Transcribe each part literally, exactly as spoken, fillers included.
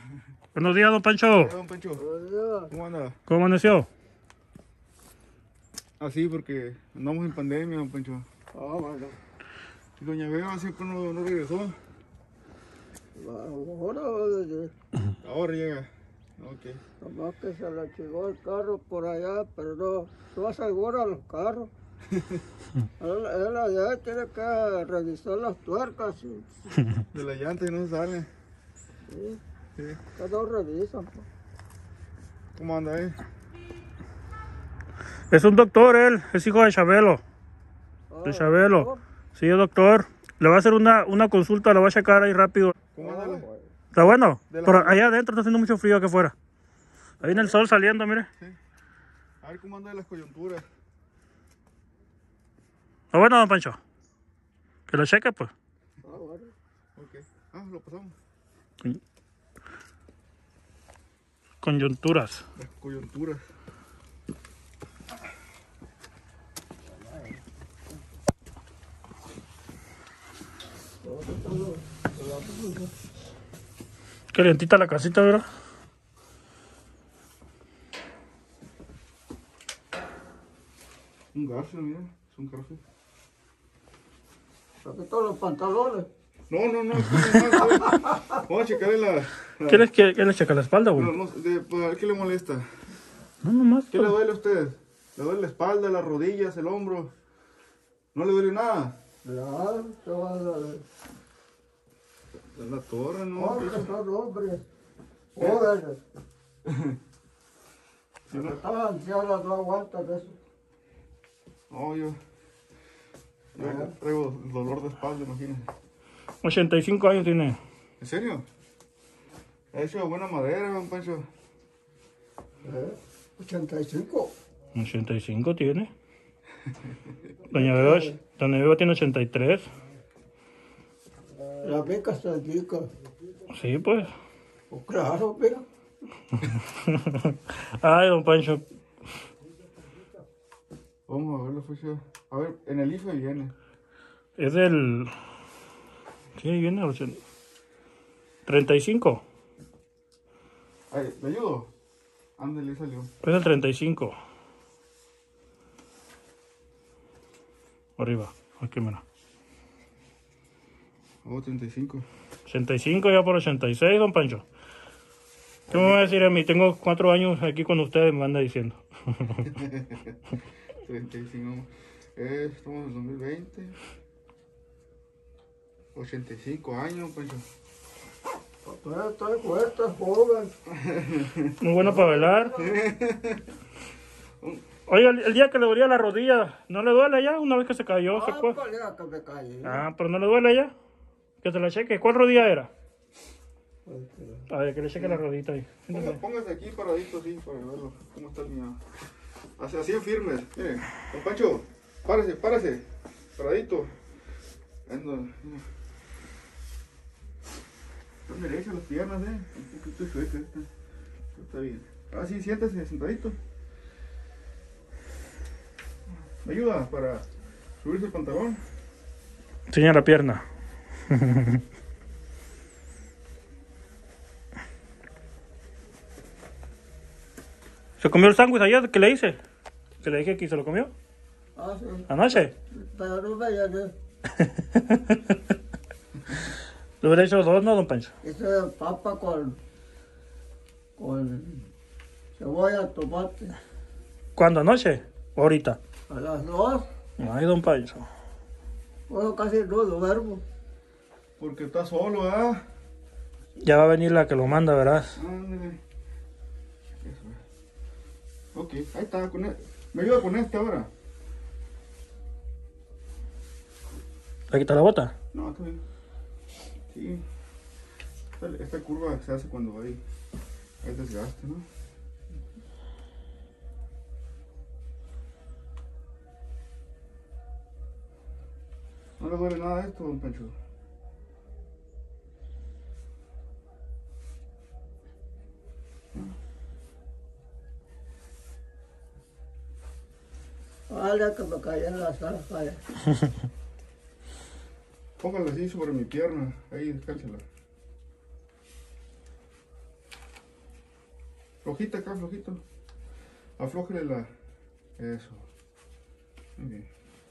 Buenos días, don Pancho. Hola, don Pancho. ¿Cómo anda? ¿Cómo amaneció? Así porque andamos en pandemia, don Pancho. Ah, bueno. Y doña Beba siempre no, no regresó. Ahora, Ahora llega. Ok. nomás que se le chingó el carro por allá, pero no, no asegura los carros. él, él allá tiene que revisar las tuercas. Sí, De la llanta y no se sale. sí, Sí. que no revisan. Pues. ¿Cómo anda, eh? Es un doctor él, es hijo de Chabelo. Ah, De Chabelo. ¿no? Sí, es doctor. Le va a hacer una, una consulta, lo va a checar ahí rápido. ¿Cómo Ah, anda? la- bueno. ¿Está bueno? De la- Pero allá adentro está haciendo mucho frío aquí afuera. Ahí viene el sol saliendo, mire. Sí. A ver cómo anda de las coyunturas. ¿Está bueno, don Pancho? Que lo cheque, pues. Ah, bueno. Ok. Ah, lo pasamos. Coyunturas. Las coyunturas. Calientita la casita, ¿verdad? Un garfio, mira. Es un garfio. Se quitó los pantalones. No, no, no. Está bien, no, está bien. Vamos a checarle la... la- ¿Quieres que, que le cheque la espalda, güey? No, no, de, para ver qué le molesta. No, nomás. ¿Qué le duele a usted? ¿Le duele la espalda, las rodillas, el hombro? ¿No le duele nada? Ya, se va a dar. Es la torre, ¿no? Hombres son hombres. Jóvenes. Sí, no. Estas ancianas no aguantan eso. No, yo... Yo traigo dolor de espalda, imagínese. ochenta y cinco años tiene. ¿En serio? Ha hecho de buena madera, don Pancho. ¿Eh? ochenta y cinco. ochenta y cinco tiene. Doña Beba, Doña Beba tiene ochenta y tres. La beca se dedica. Sí, pues. Pues claro, mira. Ay, don Pancho. Vamos a ver la fecha. A ver, en el I F E viene. Es del... ¿Qué viene? ochenta treinta y cinco. Ay, ¿le ayudo? Ándale, salió. Es del treinta y cinco. Arriba. Aquí, mira. Oh, treinta y cinco. ochenta y cinco ya por ochenta y seis, don Pancho. ¿Qué me va a decir a mí? Tengo cuatro años aquí con ustedes, me anda diciendo. treinta y cinco. Eh, estamos en el dos mil veinte. ochenta y cinco años, Pancho. Pero estoy fuerte, joven. Muy bueno para bailar. Oiga, el, el día que le dolía la rodilla, ¿no le duele ya? Una vez que se cayó, se Ah, fue. pues ya que me caí. Ah, pero no le duele ya. Que se la cheque. ¿Cuál rodilla era? A ver, que le cheque la rodita ahí. Ponga- Póngase aquí paradito así para verlo. ¿Cómo está el mío? Así, así en firmes. Mire, don Pancho, párese, párese. Paradito. Ando, mira. Están derechas las piernas, eh. Un poquito chueca esta. Pero está bien. Ah, sí, siéntese, sentadito. ¿Me ayuda para subirse el pantalón? Enseña la pierna. ¿Se comió el sándwich ayer que le hice? Que le dije que se lo comió. Ah, sí. ¿Anoche? Pero no me llené. Le hubiera hecho dos, ¿no, don Pancho? Hice papa con, con cebolla, tomate. ¿Cuándo? ¿Anoche? ¿O ahorita? A las dos, Ay, don Pancho. bueno, casi no duermo. Porque está solo, ¿ah? Ya va a venir la que lo manda, verás. Ándale. Eso es. Ok, ahí está. Con e- ¿Me ayuda con este ahora? ¿Le quita la bota? No, está bien. Sí. Esta, esta curva se hace cuando hay, hay desgaste, ¿no? No le duele nada esto, don Pancho. Vale, que me caí en la sala. Vale. Póngala así sobre mi pierna. Ahí, descánsela. Flojita acá, flojito. Aflójele la... Eso. Muy bien.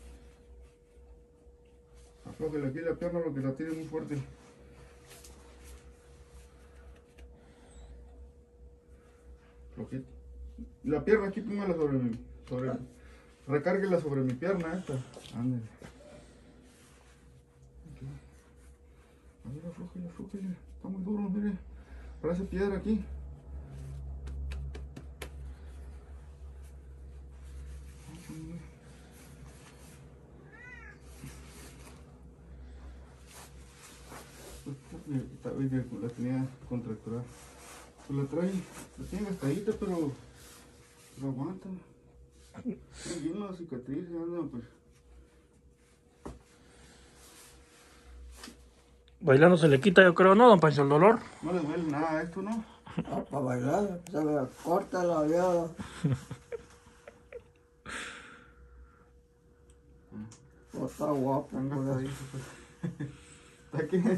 Aflójele aquí la pierna porque la tiene muy fuerte. Flojito. La pierna aquí, póngala sobre mi... Sobre, recárguela sobre mi pierna esta. Ándale. Okay. A ver, aflójele, aflójele. Está muy duro, mire. Parece piedra aquí. La tenía contracturada. Pues la trae, la tiene gastadita, pero lo aguanta. Hay una cicatriz, anda, pues. Bailando se le quita, yo creo, ¿no, don Pancho, el dolor? No le duele nada a esto, ¿no? Ah, para bailar, se me corta la viada. Oh, está guapo, Están por eso. gastaditos, pues. ¿Está qué?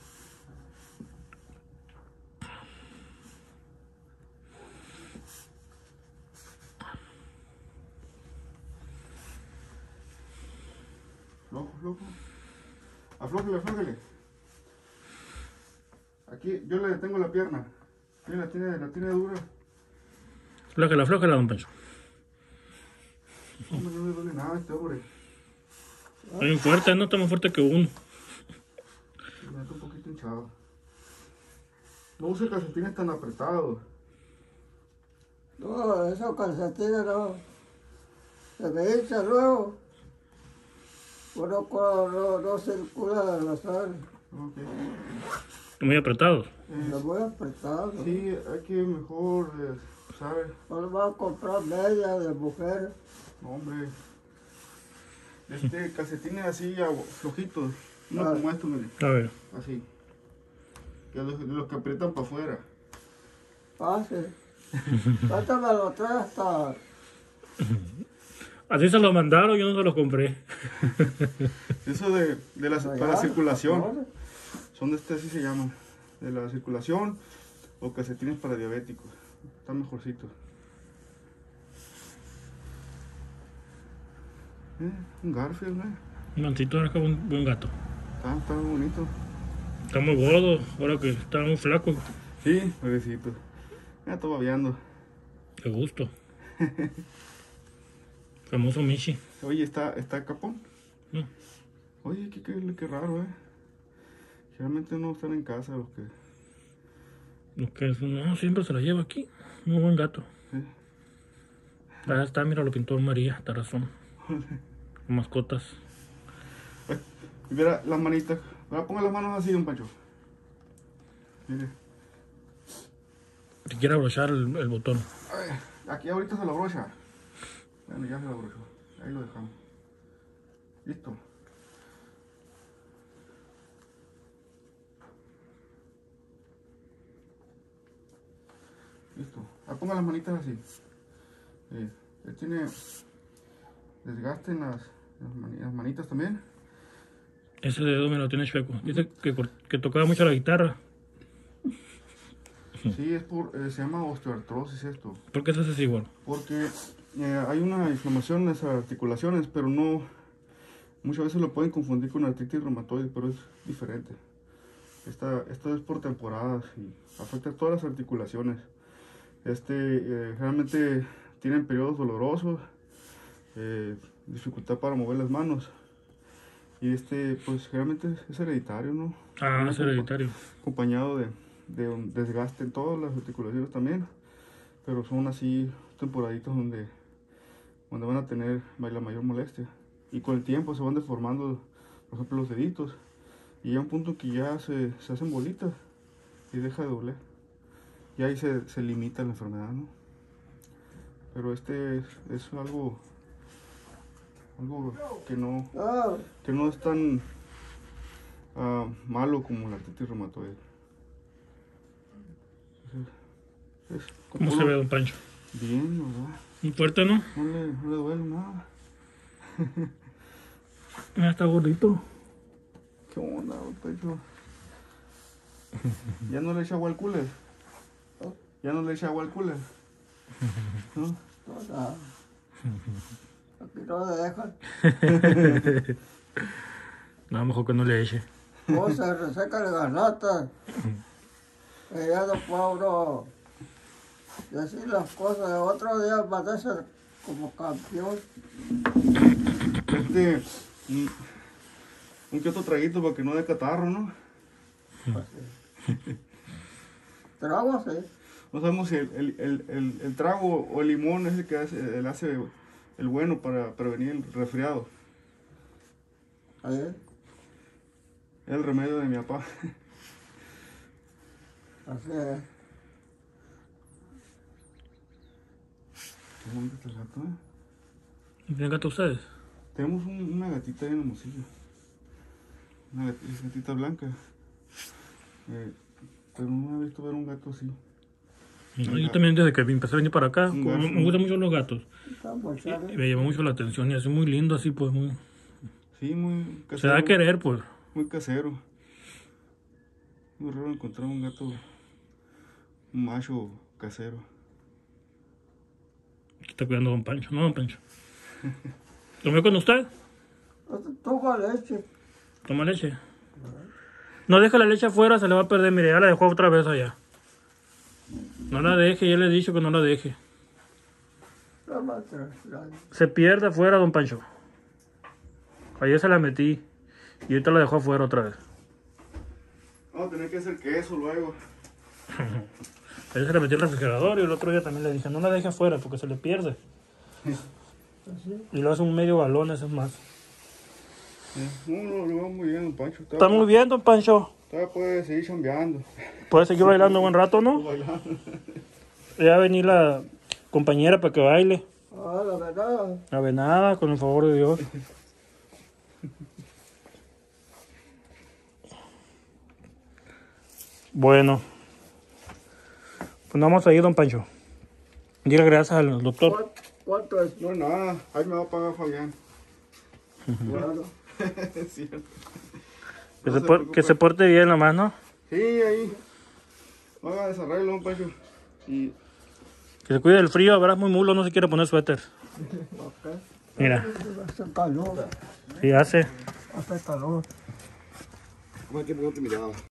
Flojo, flojo. Aflójele, aflójele. Aquí, yo le detengo la pierna. Sí, la tiene, la tiene dura. Flójala, flójala, don Pancho. Hombre, no le duele nada a este hombre. Está bien fuerte, no está más fuerte que uno. Me está un poquito hinchado. No use calcetines tan apretados. No, esos calcetines no. Se me hincha luego. Uno no, no, no circula la sangre. Okay. Muy apretados. Eh, Se muy apretado. sí, hay que mejor, eh, ¿sabes? Ahora voy a comprar medias de mujeres. No, hombre. Este, calcetines así, agu- flojitos. No Ah. como estos, mire. A ver. Así. Que los, los que aprietan para afuera. Pase. Ahorita me lo trae hasta... Así se los mandaron, yo no se los compré. Eso de, de la, allá, para la circulación. ahora. Son de este, así se llaman. De la circulación o calcetines para diabéticos. Están mejorcitos. Eh, un Garfield, ¿eh? Un mancito era como un buen gato. Está, está muy bonito. Está muy gordo, ahora que está muy flaco. Sí, bebecito. Ya está babeando. Qué gusto. Famoso Michi. Oye, ¿está, está capón? No. Oye, qué, qué, qué raro, ¿eh? Generalmente no están en casa los que... Lo que es, no, siempre se la lleva aquí. Muy buen gato. Sí. Ahí está, mira, lo pintó María Tarazón. Con mascotas. Y mira las manitas. Mira, ponga las manos así, don Pancho. Mire. Si quiere abrochar el, el botón. A ver, aquí ahorita se la brocha. Bueno, ya se la brochó. Ahí lo dejamos. Listo. Listo. Ah, ponga las manitas así. Eh, él tiene desgaste en las, en las mani- las manitas también. Ese dedo me lo tiene chueco. Dice que, cor- que tocaba mucho la guitarra. Sí, es por, eh, se llama osteoartrosis esto. ¿Por qué se hace así igual? Porque eh, hay una inflamación en esas articulaciones, pero no, muchas veces lo pueden confundir con artritis reumatoide, pero es diferente. Esta, esto es por temporadas y afecta a todas las articulaciones. Este, eh, realmente tienen periodos dolorosos, eh, dificultad para mover las manos. Y este, pues generalmente es, es hereditario, ¿no? Ah, es hereditario. Acompañado de, de un desgaste en todas las articulaciones también, pero son así temporaditos donde, donde van a tener la mayor molestia. Y con el tiempo se van deformando, por ejemplo, los deditos. Y hay un punto que ya se, se hacen bolitas y deja de doler. Y ahí se, se limita la enfermedad, ¿no? Pero este es, es algo, algo que no, Ah, que no es tan ah, malo como la artritis reumatoide. Es, es ¿Cómo puro- se ve, don Pancho? Bien, ¿verdad? Muy fuerte, ¿no? No le, no le duele nada. Ya está gordito. ¿Qué onda, don Pecho? ¿Ya no le echa agua al cooler? Ya no le echa agua al cooler. ¿No? O sea, aquí no dejan. No, mejor que no le eche. O se reseca la garnata. Y ya no puede uno decir las cosas. Otro día parece como campeón. Este, un, un que otro traguito para que no dé catarro, ¿no? Trago, sí. No sabemos si el, el, el, el, el trago o el limón es el que hace, el hace el bueno para prevenir el resfriado. Ahí. Es el remedio de mi papá. Así es. Qué bonito está el gato, ¿eh? ¿Tienen gato ustedes? Tenemos un, una gatita ahí en Hermosillo. Una gatita, gatita blanca. Eh, pero no he visto ver un gato así. No, yo también desde que empecé a venir para acá, Un como gato, me gustan mucho los gatos. Estamos Y charles. me llama mucho la atención y así muy lindo, así pues muy... Sí, muy Se casero. da a querer pues. Muy casero. Muy raro encontrar un gato, un macho casero. Aquí está cuidando a don Pancho, ¿no, don Pancho? ¿Tomé con usted? Toma leche. Toma leche. No deja la leche afuera, se le va a perder. Mire, ya la dejó otra vez allá. No la deje, ya le he dicho que no la deje. Toma tres. la- Se pierde afuera, don Pancho. Ayer se la metí y ahorita la dejó afuera otra vez. Vamos a tener que hacer queso luego. Ayer se la metí al refrigerador y el otro día también le dije, no la deje afuera porque se le pierde. Así. Y lo hace un medio galón, eso es más. Eh, No, no, lo vamos muy bien, don Pancho. Está muy bien, don Pancho. Todavía puede seguir chambeando. Puede seguir bailando un buen rato, ¿no? Bailando. Ya va a venir la compañera para que baile. Ah, la verdad. A ver, nada, con el favor de Dios. Bueno. Pues no vamos a ir, don Pancho. Diga gracias al doctor. ¿Cuánto, cuánto es? No, nada. Ahí me va a pagar Fabián. Bueno, Es cierto. Que, No se se por- preocupe. que se porte bien nomás, ¿no? Sí, ahí. Haga desarrollo, don Pancho. Y Que se cuide del frío, verás muy mulo, no se quiere poner suéter. ok. Mira, Hace calor. si hace. Hace calor. ¿cómo es que no te miraba?